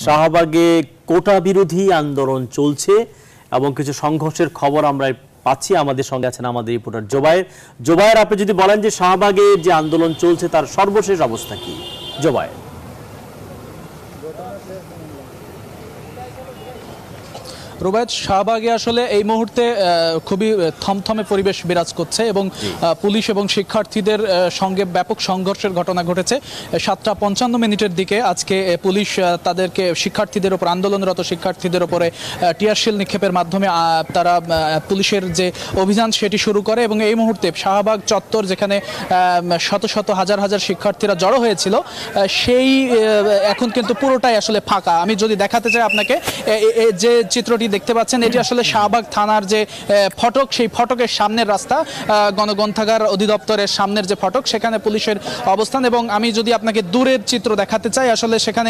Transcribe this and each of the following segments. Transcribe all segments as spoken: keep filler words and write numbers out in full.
শাহবাগে কোটা বিরোধী আন্দোলন চলছে এবং কিছু সংঘর্ষের খবর আমরা পাচ্ছি। আমাদের সঙ্গে আছেন আমাদের রিপোর্টার জোবায়ের। জোবায়ের, আপনি যদি বলেন যে শাহবাগে যে আন্দোলন চলছে তার সর্বশেষ অবস্থা কি? জোবায়ের। রুবায়েত, শাহবাগে আসলে এই মুহূর্তে খুবই থমথমে পরিবেশ বিরাজ করছে এবং পুলিশ এবং শিক্ষার্থীদের সঙ্গে ব্যাপক সংঘর্ষের ঘটনা ঘটেছে। সাতটা পঞ্চান্ন মিনিটের দিকে আজকে পুলিশ তাদেরকে শিক্ষার্থীদের ওপর, আন্দোলনরত শিক্ষার্থীদের ওপরে টিয়ারশেল নিক্ষেপের মাধ্যমে তারা পুলিশের যে অভিযান সেটি শুরু করে এবং এই মুহূর্তে শাহবাগ চত্বর, যেখানে শত শত হাজার হাজার শিক্ষার্থীরা জড়ো হয়েছিল, সেই এখন কিন্তু পুরোটাই আসলে ফাঁকা। আমি যদি দেখাতে চাই আপনাকে, যে চিত্রটি দেখতে পাচ্ছেন, এটি আসলে শাহবাগ থানার যে ফটক, সেই ফটকের সামনের রাস্তা, গণগ্রন্থাগার অধিদপ্তরের সামনের যে ফটক, সেখানে পুলিশের অবস্থান। এবং আমি যদি আপনাকে দূরের চিত্র দেখাতে চাই, আসলে সেখানে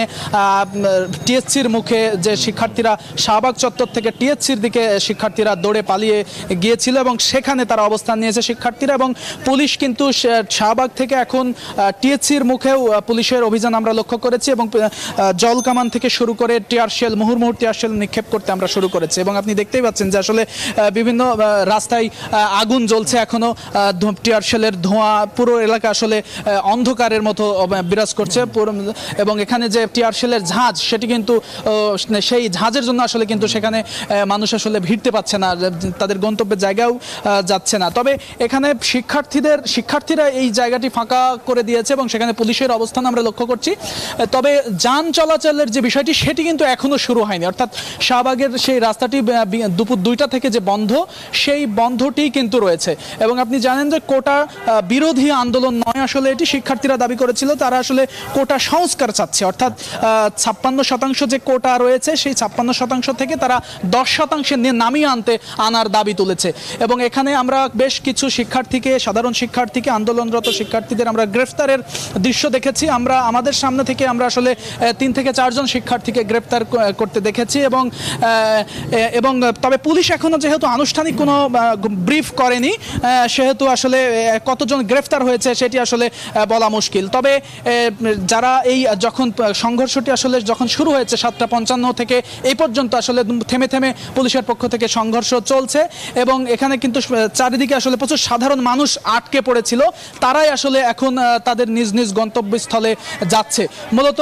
টিএসসির মুখে যে শিক্ষার্থীরা শাহবাগ চত্বর থেকে টিএসসির দিকে শিক্ষার্থীরা দৌড়ে পালিয়ে গিয়েছিল এবং সেখানে তারা অবস্থান নিয়েছে শিক্ষার্থীরা। এবং পুলিশ কিন্তু শাহবাগ থেকে এখন টিএসসির মুখেও পুলিশের অভিযান আমরা লক্ষ্য করেছি এবং জল কামান থেকে শুরু করে টিয়ারশেল, মুহুর্মুহু টিয়ারশেল নিক্ষেপ করতে আমরা শুরু করেছে। এবং আপনি দেখতেই পাচ্ছেন যে আসলে বিভিন্ন রাস্তায় আগুন জ্বলছে এখনো, টিয়ারশেলের ধোঁয়া, পুরো এলাকা আসলে অন্ধকারের মতো বিরাজ করছে। এবং এখানে যে টিয়ারশেলের ঝাঁজ, সেটি কিন্তু সেই ঝাঁজের জন্য আসলে কিন্তু সেখানে মানুষ আসলে ভিড়তে পারছে না, তাদের গন্তব্যের জায়গাও যাচ্ছে না। তবে এখানে শিক্ষার্থীদের শিক্ষার্থীরা এই জায়গাটি ফাঁকা করে দিয়েছে এবং সেখানে পুলিশের অবস্থান আমরা লক্ষ্য করছি। তবে যান চলাচলের যে বিষয়টি, সেটি কিন্তু এখনো শুরু হয়নি। অর্থাৎ শাহবাগের সেই রাস্তাটি দুপুর দুইটা থেকে যে বন্ধ, সেই বন্ধটি কিন্তু রয়েছে। এবং আপনি জানেন যে কোটা বিরোধী আন্দোলন নয়, আসলে এটি শিক্ষার্থীরা দাবি করেছিল তারা আসলে কোটা সংস্কার চাচ্ছে। অর্থাৎ ছাপ্পান্ন শতাংশ যে কোটা রয়েছে, সেই ছাপ্পান্ন শতাংশ থেকে তারা দশ শতাংশে নামিয়ে আনতে আনার দাবি তুলেছে। এবং এখানে আমরা বেশ কিছু শিক্ষার্থীকে, সাধারণ শিক্ষার্থীকে, আন্দোলনরত শিক্ষার্থীদের আমরা গ্রেফতারের দৃশ্য দেখেছি। আমরা আমাদের সামনে থেকে আমরা আসলে তিন থেকে চারজন শিক্ষার্থীকে গ্রেফতার করতে দেখেছি। এবং এবং তবে পুলিশ এখনো যেহেতু আনুষ্ঠানিক কোনো ব্রিফ করেনি, সেহেতু আসলে কতজন গ্রেফতার হয়েছে সেটি আসলে বলা মুশকিল। তবে যারা এই যখন সংঘর্ষটি আসলে যখন শুরু হয়েছে সাতটা পঞ্চান্ন থেকে এই পর্যন্ত আসলে থেমে থেমে পুলিশের পক্ষ থেকে সংঘর্ষ চলছে এবং এখানে কিন্তু চারিদিকে আসলে প্রচুর সাধারণ মানুষ আটকে পড়েছিল, তারাই আসলে এখন তাদের নিজ নিজ গন্তব্যস্থলে যাচ্ছে। মূলত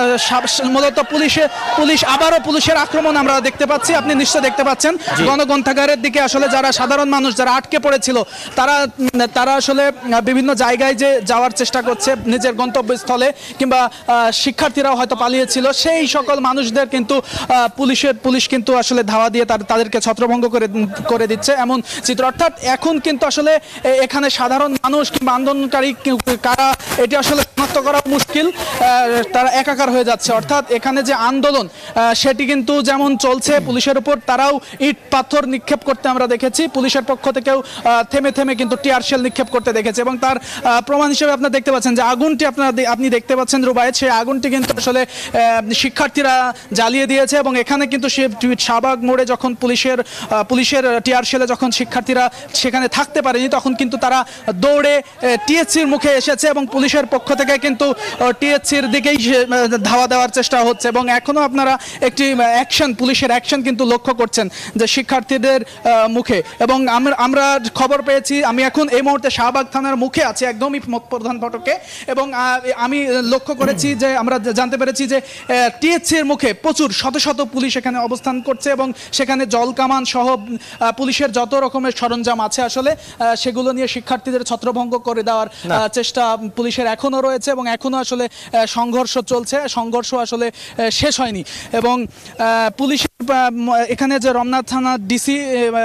মূলত পুলিশের পুলিশ আবারও পুলিশের আক্রমণ আমরা দেখতে পাচ্ছি। আপনি নিশ্চয় দেখতে পাচ্ছেন গণগ্রন্থাগারের দিকে আসলে যারা সাধারণ মানুষ যারা আটকে পড়েছিল, তারা তারা আসলে বিভিন্ন জায়গায় যে যাওয়ার চেষ্টা করছে নিজের গন্তব্যস্থলে, কিংবা শিক্ষার্থীরাও হয়তো পালিয়েছিল, সেই সকল মানুষদের কিন্তু পুলিশের পুলিশ কিন্তু আসলে ধাওয়া দিয়ে তাদেরকে ছত্রভঙ্গ করে করে দিচ্ছে এমন চিত্র। অর্থাৎ এখন কিন্তু আসলে এখানে সাধারণ মানুষ কিংবা আন্দোলনকারী কারা, এটি আসলে শনাক্ত করা মুশকিল, তারা একাকার হয়ে যাচ্ছে। অর্থাৎ এখানে যে আন্দোলন সেটি কিন্তু যেমন চলছে, পুলিশের উপর তারাও ইট পাথর নিক্ষেপ করতে আমরা দেখেছি, পুলিশের পক্ষ থেকেও থেমে থেমে কিন্তু টিয়ারশেল নিক্ষেপ করতে দেখেছে। এবং তার প্রমাণ হিসেবে আপনারা দেখতে পাচ্ছেন যে আগুনটি আপনারা আপনি দেখতে পাচ্ছেন রুবায়েত, সেই আগুনটি কিন্তু আসলে শিক্ষার্থীরা জ্বালিয়ে দিয়েছে। এবং এখানে কিন্তু সে শাহবাগ মোড়ে যখন পুলিশের পুলিশের টিয়ারশেলে যখন শিক্ষার্থীরা সেখানে থাকতে পারেনি, তখন কিন্তু তারা দৌড়ে টিএসসির মুখে এসেছে এবং পুলিশের পক্ষ থেকে কিন্তু টিএসসির দিকেই ধাওয়া দেওয়ার চেষ্টা হচ্ছে। এবং এখনো আপনারা একটি অ্যাকশন, পুলিশের অ্যাকশন কিন্তু লক্ষ্য করছেন যে শিক্ষার্থীদের মুখে। এবং আমরা খবর পেয়েছি, আমি এখন এই মুহূর্তে শাহবাগ থানার মুখে আছি, একদমই প্রধান ফটকে, এবং আমি লক্ষ্য করেছি যে আমরা জানতে পেরেছি যে টিএসসির মুখে প্রচুর শত শত পুলিশ এখানে অবস্থান করছে এবং সেখানে জল কামান সহ পুলিশের যত রকমের সরঞ্জাম আছে আসলে সেগুলো নিয়ে শিক্ষার্থীদের ছত্রভঙ্গ করে দেওয়ার চেষ্টা পুলিশের এখনো রয়েছে এবং এখনো আসলে সংঘর্ষ চলছে, সংঘর্ষ আসলে শেষ হয়নি। এবং পুলিশ এখানে যে রমনা থানা ডিসি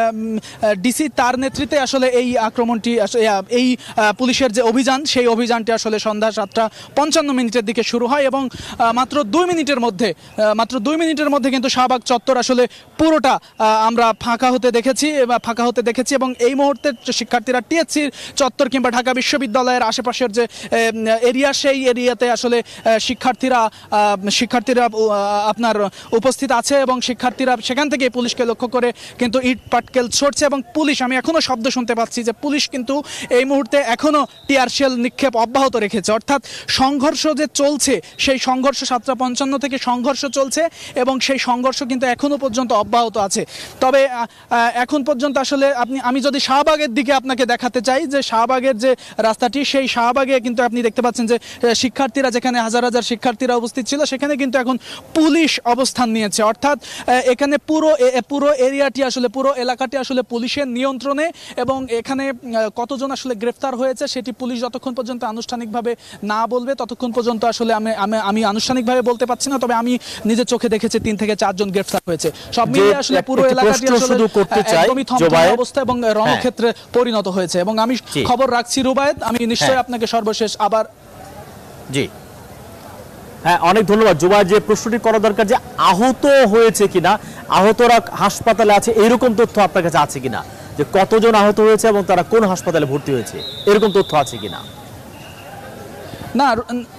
ডিসি তার নেতৃত্বে আসলে এই আক্রমণটি, এই পুলিশের যে অভিযান, সেই অভিযানটি আসলে সন্ধ্যা সাতটা পঞ্চান্ন মিনিটের দিকে শুরু হয় এবং মাত্র দুই মিনিটের মধ্যে মাত্র দুই মিনিটের মধ্যে কিন্তু শাহবাগ চত্বর আসলে পুরোটা আমরা ফাঁকা হতে দেখেছি ফাঁকা হতে দেখেছি এবং এই মুহূর্তে শিক্ষার্থীরা টিএসসির চত্বর কিংবা ঢাকা বিশ্ববিদ্যালয়ের আশেপাশের যে এরিয়া, সেই এরিয়াতে আসলে শিক্ষার্থীরা শিক্ষার্থীরা আপনার উপস্থিত আছে এবং শিক্ষার্থী শিক্ষার্থীরা সেখান থেকে পুলিশকে লক্ষ্য করে কিন্তু ইট পাটকেল ছড়ছে এবং পুলিশ, আমি এখনো শব্দ শুনতে পাচ্ছি যে পুলিশ কিন্তু এই মুহূর্তে এখনো টিয়ার শেল নিক্ষেপ অব্যাহত রেখেছে। অর্থাৎ সংঘর্ষ যে চলছে সেই সংঘর্ষ সাতটা পঞ্চান্ন থেকে সংঘর্ষ চলছে এবং সেই সংঘর্ষ কিন্তু এখনো পর্যন্ত অব্যাহত আছে। তবে এখন পর্যন্ত আসলে আপনি আমি যদি শাহবাগের দিকে আপনাকে দেখাতে চাই যে শাহবাগের যে রাস্তাটি, সেই শাহবাগে কিন্তু আপনি দেখতে পাচ্ছেন যে শিক্ষার্থীরা, যেখানে হাজার হাজার শিক্ষার্থীরা উপস্থিত ছিল, সেখানে কিন্তু এখন পুলিশ অবস্থান নিয়েছে। অর্থাৎ এখানে পুরো পুরো এরিয়াটি আসলে পুরো এলাকাটি আসলে পুলিশের নিয়ন্ত্রণে এবং এখানে কতজন আসলে গ্রেফতার হয়েছে সেটি পুলিশ যতক্ষণ পর্যন্ত আনুষ্ঠানিকভাবে না বলবে ততক্ষণ পর্যন্ত আসলে আমি আমি আনুষ্ঠানিকভাবে বলতে পারছি না। তবে আমি নিজের চোখে দেখেছি তিন থেকে চারজন গ্রেফতার হয়েছে। সব মিলিয়ে আসলে পুরো এলাকাটি আসলে একদমই থমথমে অবস্থা এবং রণক্ষেত্রে পরিণত হয়েছে। এবং আমি খবর রাখছি রুবায়েত, আমি নিশ্চয়ই আপনাকে সর্বশেষ আবার জি হ্যাঁ অনেক ধন্যবাদ জুবায়ের। যে প্রশ্নটি করা দরকার যে আহত হয়েছে কিনা, আহতরা হাসপাতালে আছে এরকম তথ্য আপনার কাছে আছে কিনা, যে কতজন আহত হয়েছে এবং তারা কোন হাসপাতালে ভর্তি হয়েছে এরকম তথ্য আছে কিনা? না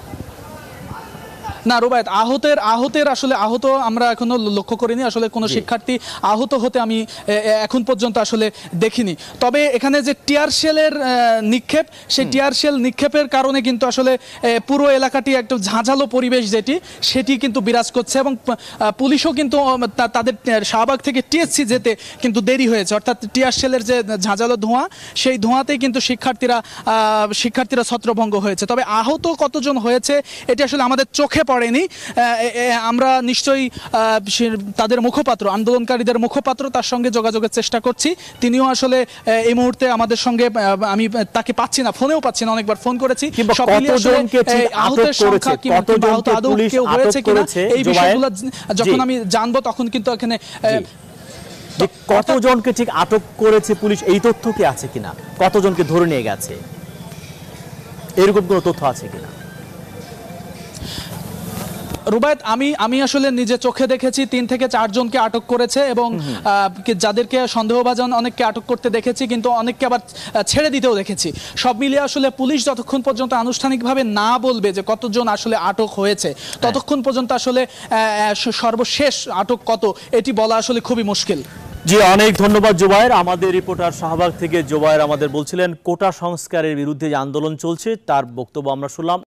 না রুবায়েত, আহতের আহতের আসলে আহত আমরা এখনো লক্ষ্য করিনি। আসলে কোনো শিক্ষার্থী আহত হতে আমি এখন পর্যন্ত আসলে দেখিনি। তবে এখানে যে টিয়ার শেলের নিক্ষেপ, সেই টিয়ার শেল নিক্ষেপের কারণে কিন্তু আসলে পুরো এলাকাটি একটা ঝাঁঝালো পরিবেশ যেটি সেটি কিন্তু বিরাজ করছে এবং পুলিশও কিন্তু তাদের শাহবাগ থেকে টিএসসি যেতে কিন্তু দেরি হয়েছে। অর্থাৎ টিয়ার শেলের যে ঝাঁঝালো ধোঁয়া, সেই ধোঁয়াতেই কিন্তু শিক্ষার্থীরা শিক্ষার্থীরা ছত্রভঙ্গ হয়েছে। তবে আহত কতজন হয়েছে এটি আসলে আমাদের চোখে পড়েনি। আমরা নিশ্চয়ই তাদের মুখপাত্র, আন্দোলনকারীদের মুখপাত্র, তার সঙ্গে যোগাযোগের চেষ্টা করছি। তিনিও আসলে এই মুহূর্তে আমাদের সঙ্গে, আমি তাকে পাচ্ছি না, ফোনেও পাচ্ছি না, অনেকবার ফোন করেছি। আহতের সংখ্যা কি আদৌ কেউ হয়েছে কিনা এই বিষয়গুলো যখন আমি জানবো তখন কিন্তু এখানে কতজনকে ঠিক আটক করেছে পুলিশ এই তথ্য কি আছে কিনা, কতজনকে ধরে নিয়ে গেছে এরকম কোনো তথ্য আছে কিনা? রুবায়েত, আমি আমি আসলে নিজে চোখে দেখেছি তিন থেকে চারজনকে আটক করেছে এবং যাদেরকে সন্দেহভাজন অনেককে আটক করতে দেখেছি, কিন্তু অনেককে আবার ছেড়ে দিতেও দেখেছি। সব মিলিয়ে আসলে পুলিশ যতক্ষণ পর্যন্ত আনুষ্ঠানিকভাবে না বলবে যে কতজন আসলে আটক হয়েছে ততক্ষণ পর্যন্ত আসলে সর্বশেষ আটক কত এটি বলা আসলে খুবই মুশকিল। জি অনেক ধন্যবাদ জুবায়ের। আমাদের রিপোর্টার শাহবাগ থেকে জুবায়ের আমাদের বলছিলেন কোটা সংস্কারের বিরুদ্ধে যে আন্দোলন চলছে তার বক্তব্য আমরা শুনলাম।